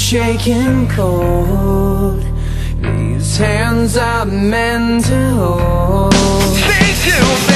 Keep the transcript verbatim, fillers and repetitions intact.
shaking cold. These hands are meant to hold. Stay tuned.